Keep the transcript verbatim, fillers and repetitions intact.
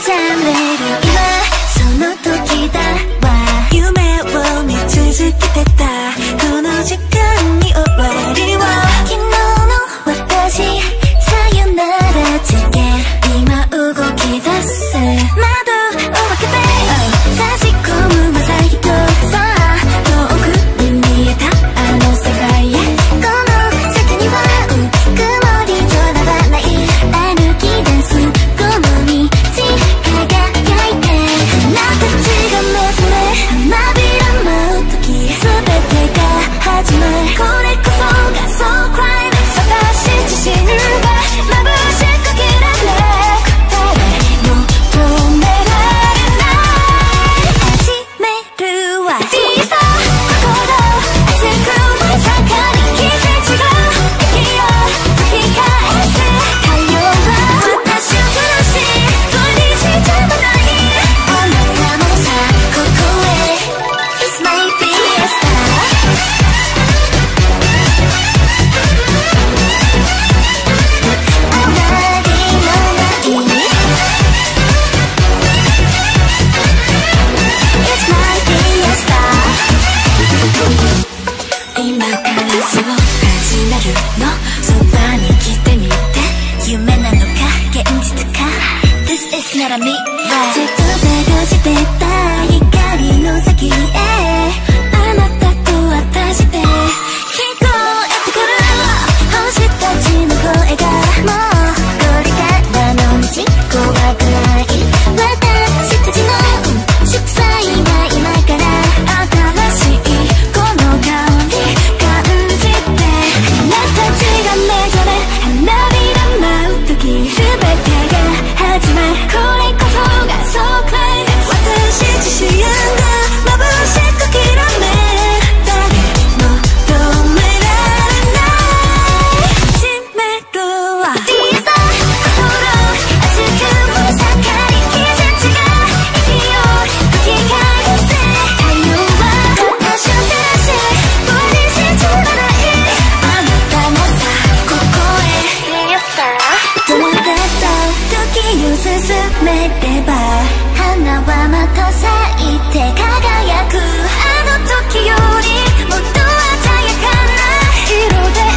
覚める今その時だわ。夢を見続けてたこの時間に終わりを。昨日の私さよなら告げ今動き出す。窓を開けて差し込む朝日とさあ遠くに見えたあの世界へ。この先には曇り空はない。歩き出すこの道輝いて花たちが目覚め花びら舞う時全てが始まる。これこそがそうクライマックス。私自身が眩しくきらめく誰も止められない始めるわ。小さ心熱く燃え盛り季節が息を吹き返す。太陽は私を照らし取りしてもないあなたもさここへ It's my fiesta。 あまりのない It's my fiesta。 今からそう始めるのそばに来てみて。夢なのか現実か This is not a me。 ずっと探してた光の先へあなたと私で聞こえてくる星たちの声が。もうこれからの道怖くない私たちの祝祭が今から新しいこの香り感じて。花たちが目覚め花びら舞う時全てが始まる。これこそがそうクライマックス。私自身が眩しくきらめく誰も止められない始めるわ。小さ心熱く燃え盛り季節が息を吹き返す。太陽は私を照らし取りしてもないあなたもさここへ止まってた時を進めれば花はまた咲いて輝く。あの時よりもっと鮮やかな色で